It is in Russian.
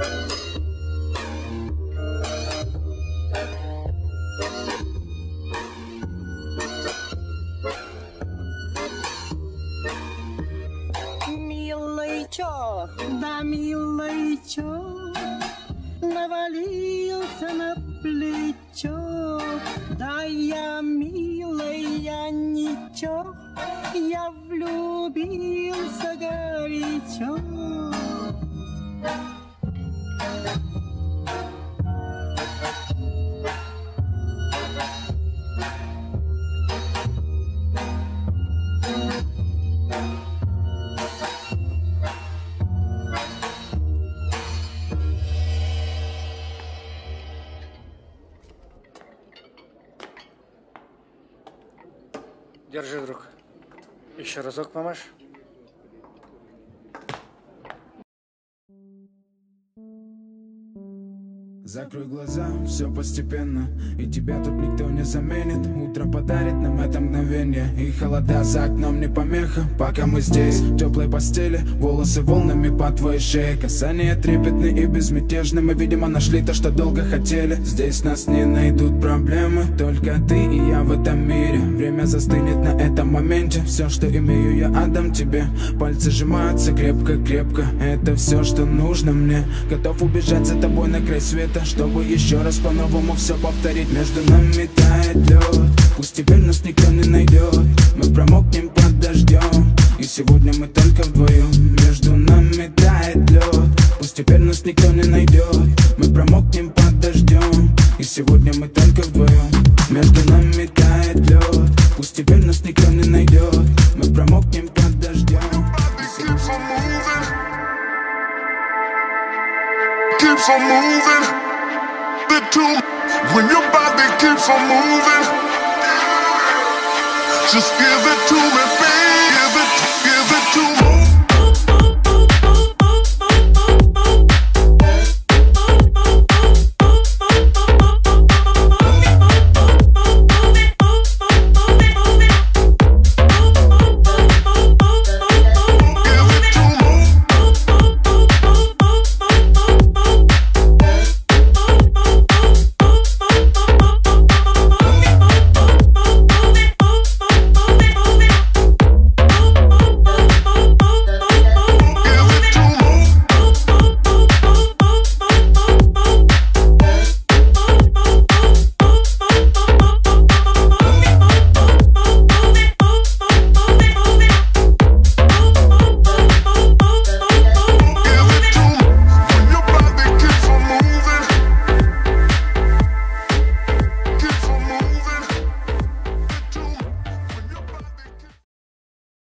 Милый чё, да милый чё, навалился на плечо. Да я милая ничего, я влюбился горячо. Держи, друг. Еще разок помашь. Закрой глаза, все постепенно, и тебя тут никто не заменит. Утро подарит нам это мгновение, и холода за окном не помеха. Пока мы здесь, в теплой постели, волосы волнами по твоей шее. Касания трепетные и безмятежны, мы, видимо, нашли то, что долго хотели. Здесь нас не найдут проблемы, только ты и я в этом мире. Время застынет на этом моменте, все, что имею, я отдам тебе. Пальцы сжимаются крепко-крепко, это все, что нужно мне. Готов убежать за тобой на край света, чтобы еще раз по-новому все повторить. Между нами тает лед, пусть теперь нас никто не найдет. Мы промокнем под дождем, и сегодня мы только вдвоем. Между нами тает лед, пусть теперь нас никто не найдет. Мы промокнем под дождем, и сегодня мы только вдвоем. Между нами тает лед, пусть теперь нас никто не найдет. Мы промокнем под дождем. Keeps on moving. When your body keeps on moving, just give it to me, baby. Give it to me.